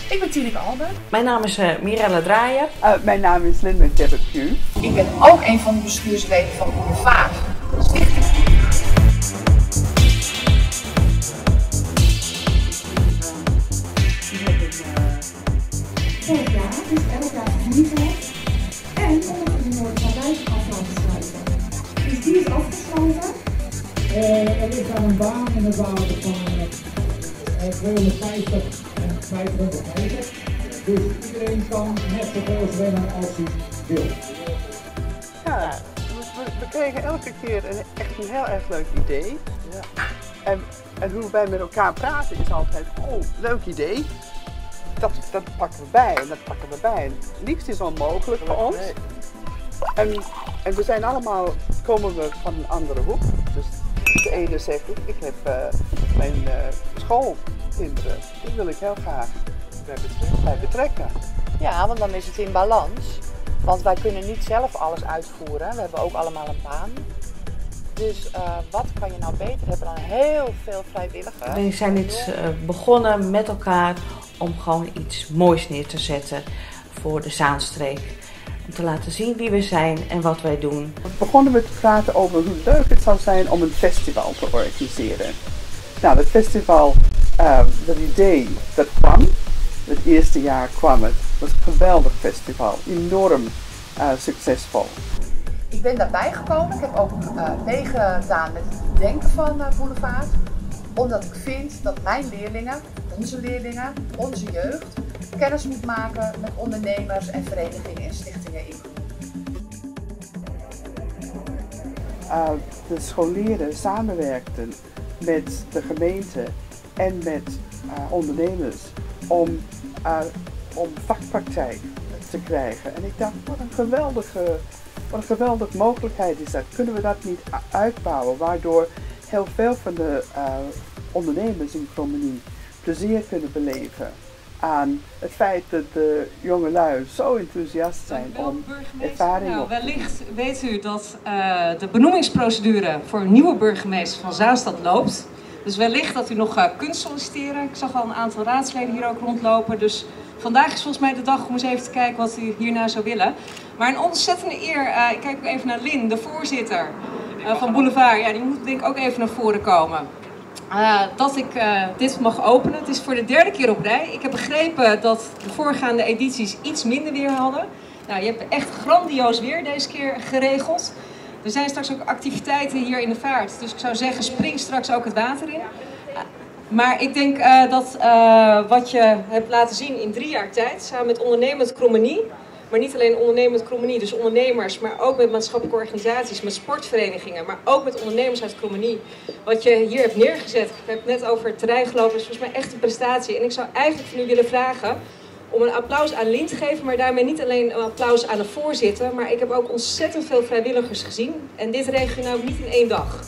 Ik ben Tineke Albert. Mijn naam is Mirelle Draaier. Mijn naam is Linda Debepieu. Ik ben ook een van de bestuursleden van Boulevard Stichting. Vorig jaar is elk jaar vernieuwd en onder de Noord-Padijs af laten sluiten. Dus die is afgesloten. Er is aan een baan in het water van 250 en 500 meter. Dus iedereen kan net zoveel zwemmen als hij wil. Ja, we kregen elke keer echt een heel erg leuk idee. Ja. En hoe wij met elkaar praten is altijd, oh, leuk idee. Dat pakken we bij en dat pakken we bij. En liefst is onmogelijk voor ons. En we zijn allemaal, komen we van een andere hoek. Dus de ene zegt, ik heb mijn schoolkinderen, die wil ik heel graag bij betrekken. Ja, want dan is het in balans. Want wij kunnen niet zelf alles uitvoeren. We hebben ook allemaal een baan. Dus wat kan je nou beter? We hebben dan heel veel vrijwilligers. We zijn dit begonnen met elkaar om gewoon iets moois neer te zetten voor de Zaanstreek. Om te laten zien wie we zijn en wat wij doen. Begonnen we te praten over hoe leuk het zou zijn om een festival te organiseren. Nou, het festival, dat idee, dat kwam. Het eerste jaar kwam het. Het was een geweldig festival, enorm succesvol. Ik ben daarbij gekomen. Ik heb ook meegedaan met het bedenken van Boulevard. Omdat ik vind dat mijn leerlingen, onze jeugd, kennis moet maken met ondernemers en verenigingen en stichtingen in. De scholieren samenwerkten met de gemeente en met ondernemers om vakpraktijk te krijgen. En ik dacht, wat een geweldige mogelijkheid is dat. Kunnen we dat niet uitbouwen, waardoor heel veel van de ondernemers in Krommenie plezier kunnen beleven aan het feit dat de jongelui zo enthousiast zijn om ervaring op te doen. Wellicht weet u dat de benoemingsprocedure voor een nieuwe burgemeester van Zaanstad loopt. Dus wellicht dat u nog kunt solliciteren. Ik zag al een aantal raadsleden hier ook rondlopen. Dus vandaag is volgens mij de dag om eens even te kijken wat u hierna zou willen. Maar een ontzettende eer. Ik kijk ook even naar Lin, de voorzitter van Boulevard. Ja, die moet denk ik ook even naar voren komen. Dat ik dit mag openen. Het is voor de derde keer op rij. Ik heb begrepen dat de voorgaande edities iets minder weer hadden. Nou, je hebt echt grandioos weer deze keer geregeld. Er zijn straks ook activiteiten hier in de vaart. Dus ik zou zeggen, spring straks ook het water in. Maar ik denk dat wat je hebt laten zien in 3 jaar tijd, samen met Ondernemend Krommenie. Maar niet alleen Ondernemend Krommenie, dus ondernemers, maar ook met maatschappelijke organisaties, met sportverenigingen, maar ook met ondernemers uit Krommenie. Wat je hier hebt neergezet, ik heb het net over het terrein gelopen, is volgens mij echt een prestatie. En ik zou eigenlijk van u willen vragen om een applaus aan Lien te geven, maar daarmee niet alleen een applaus aan de voorzitter, maar ik heb ook ontzettend veel vrijwilligers gezien. En dit regel je nou niet in 1 dag.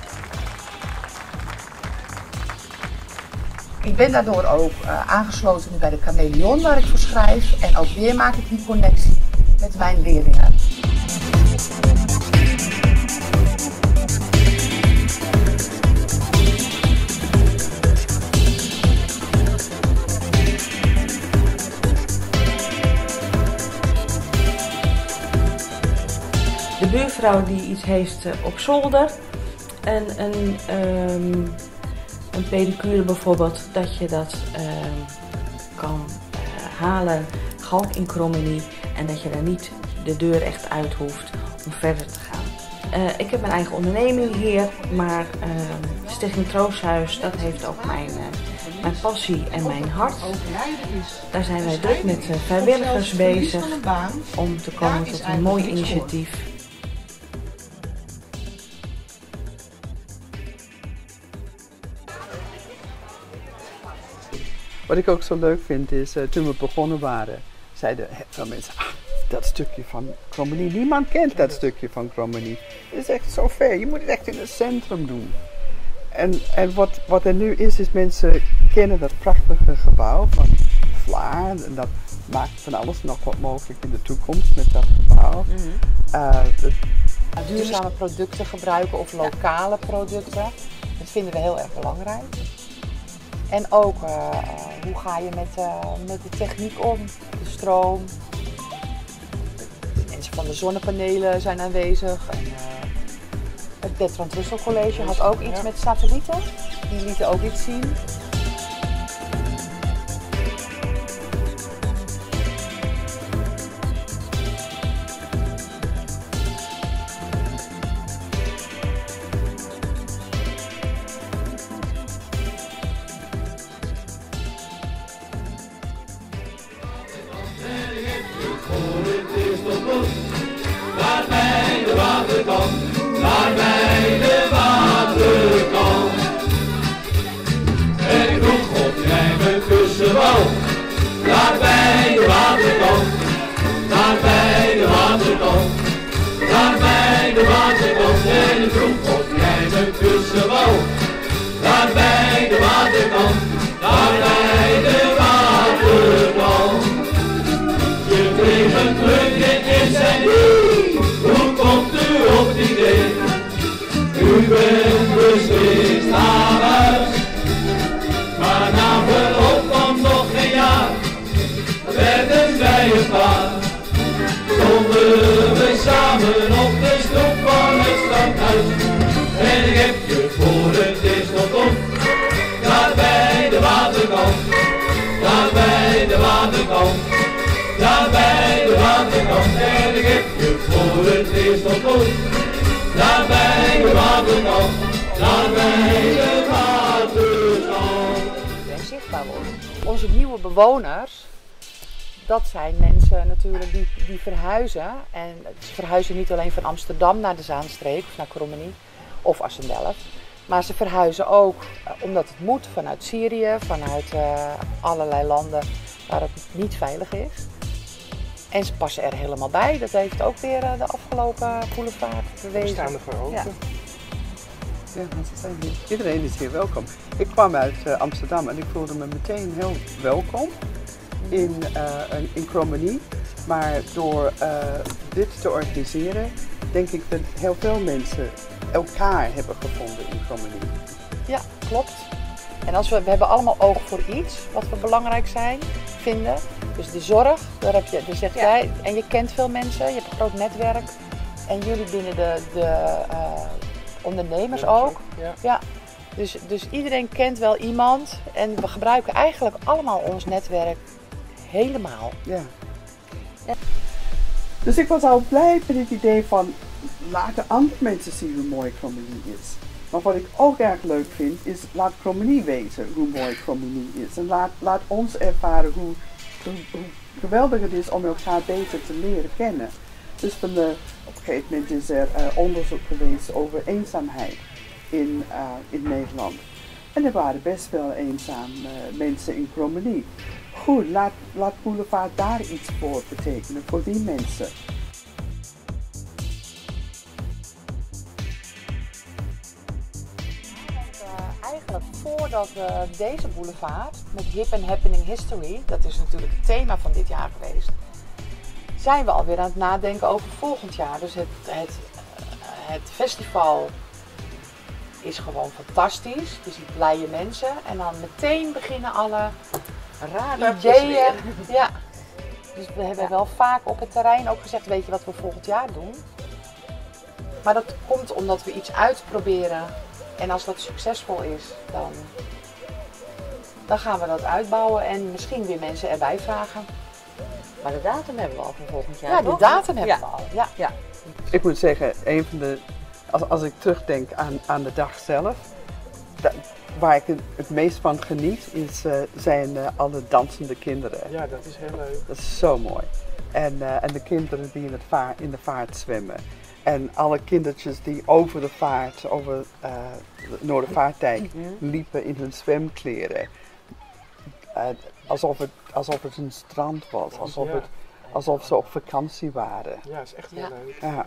Ik ben daardoor ook aangesloten bij de Chameleon waar ik voor schrijf. En ook weer maak ik die connectie met mijn leerlingen. De buurvrouw die iets heeft op zolder en een pedicure bijvoorbeeld, dat je dat kan halen gewoon in Krommenie en dat je daar niet de deur echt uit hoeft om verder te gaan. Ik heb mijn eigen onderneming hier, maar Stichting Troosthuis, dat heeft ook mijn passie en mijn hart. Daar zijn wij druk met vrijwilligers bezig om te komen tot een mooi initiatief. Wat ik ook zo leuk vind is, toen we begonnen waren, zeiden veel mensen, dat stukje van Krommenie, niemand kent dat stukje van Krommenie. Het is echt zo ver, je moet het echt in het centrum doen. En wat er nu is mensen kennen dat prachtige gebouw van Vlaar. En dat maakt van alles nog wat mogelijk in de toekomst met dat gebouw. Duurzame producten gebruiken of lokale producten. Dat vinden we heel erg belangrijk. En ook hoe ga je met de techniek om, de stroom. De mensen van de zonnepanelen zijn aanwezig. En, het Bertrand Russell College had ook iets met satellieten. Die lieten ook iets zien. Daar bij de waterkant, daar bij de waterkant. En ik vroeg of jij me kussen wou. Daar bij de waterkant, daar bij de waterkant. Daar bij de waterkant. En ik vroeg of jij me kussen wou. Daar bij de waterkant, daar bij de waterkant. Je kreeg een plukje in zijn wieg. Hoe komt u op het idee? U bent beslist naar huis. Maar na verloop van nog geen jaar werden wij een paar. Stonden we samen op de stoep van het stadhuis. En ik heb je voor het eerst ontmoet. Daar bij de waterkant. Daar bij de waterkant. Daar bij de waterkant. En ik heb je voor het eerst ontmoet. Daar bij de waterkant. Daar bij de waterkant. En zichtbaar wordt. Onze nieuwe bewoners, dat zijn mensen natuurlijk die verhuizen. En ze verhuizen niet alleen van Amsterdam naar de Zaanstreek of naar Krommenie of Assendelft. Maar ze verhuizen ook omdat het moet vanuit Syrië, vanuit allerlei landen waar het niet veilig is. En ze passen er helemaal bij. Dat heeft ook weer de afgelopen boulevard bewezen. We staan er voor open. Ja. Ja, mensen zijn hier. Iedereen is hier welkom. Ik kwam uit Amsterdam en ik voelde me meteen heel welkom in Krommenie. Maar door dit te organiseren, denk ik dat heel veel mensen elkaar hebben gevonden in Krommenie. Ja, klopt. En we hebben allemaal oog voor iets wat we belangrijk vinden. Dus de zorg, daar zegt jij. En je kent veel mensen, je hebt een groot netwerk. En jullie binnen de ondernemers ook. Ja. Dus iedereen kent wel iemand. En we gebruiken eigenlijk allemaal ons netwerk helemaal. Ja. Dus ik was al blij met het idee van laten andere mensen zien hoe mooi Krommenie is. Maar wat ik ook erg leuk vind is laat Krommenie weten hoe mooi Krommenie is. En laat ons ervaren hoe geweldig het is om elkaar beter te leren kennen. Dus op een gegeven moment is er onderzoek geweest over eenzaamheid in Nederland. En er waren best wel eenzame mensen in Krommenie. Goed, laat Boulevard daar iets voor betekenen, voor die mensen. Eigenlijk voordat we deze boulevard met Hip and Happening History, dat is natuurlijk het thema van dit jaar geweest, zijn we alweer aan het nadenken over volgend jaar. Dus het festival is gewoon fantastisch. Je ziet blije mensen en dan meteen beginnen alle rare ideeën. Ja. Dus we hebben wel vaak op het terrein ook gezegd, weet je wat we volgend jaar doen? Maar dat komt omdat we iets uitproberen. En als dat succesvol is, dan gaan we dat uitbouwen en misschien weer mensen erbij vragen. Maar de datum hebben we al voor volgend jaar. Ja, toch? de datum hebben we al. Ja. Ik moet zeggen, een van de, als ik terugdenk aan de dag zelf, waar ik het meest van geniet, zijn alle dansende kinderen. Ja, dat is heel leuk. Dat is zo mooi. En de kinderen die in de vaart zwemmen. En alle kindertjes die over de vaart, over de Noordervaartdijk liepen in hun zwemkleren. Alsof het een strand was, alsof ze op vakantie waren. Ja, dat is echt heel leuk. Ja.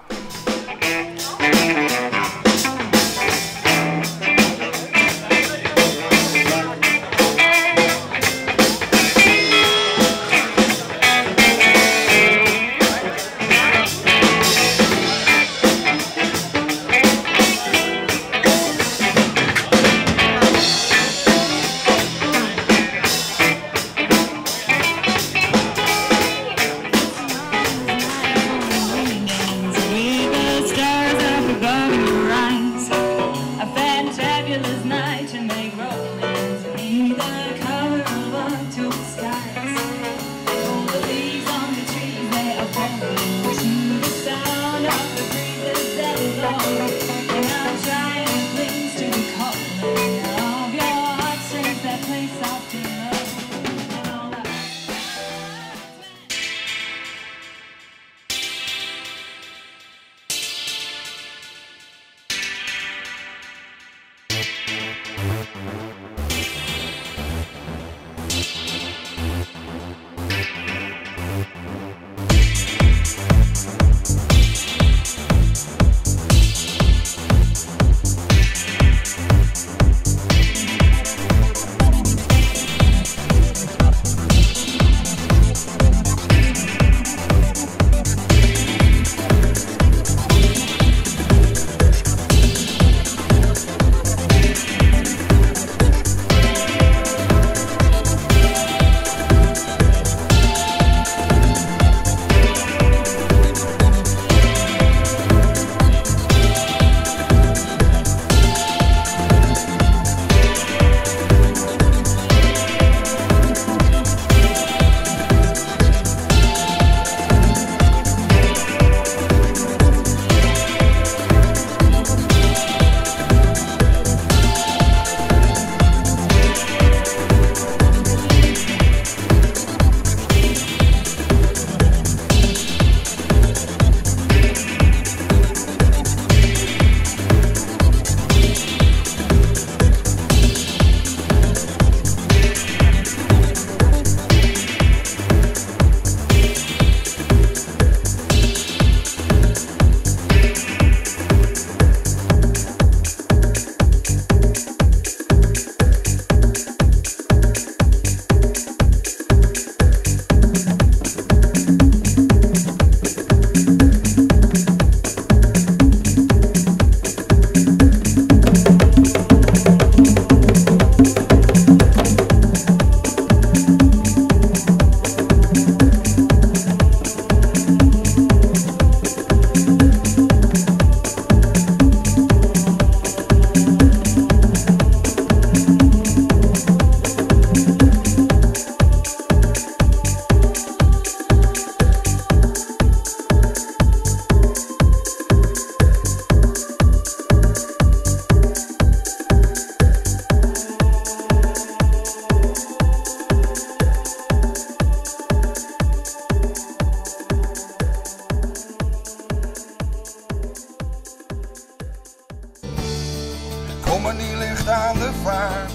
Comedy ligt aan de vaart,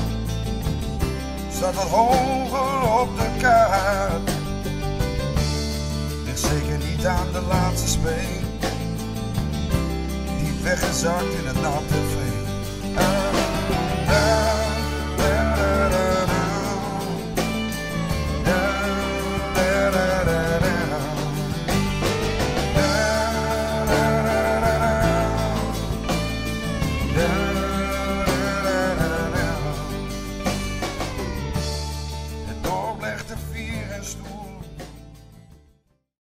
staat wat hoger op de kaart. Ligt zeker niet aan de laatste speen, die weggezakt in het natte veen.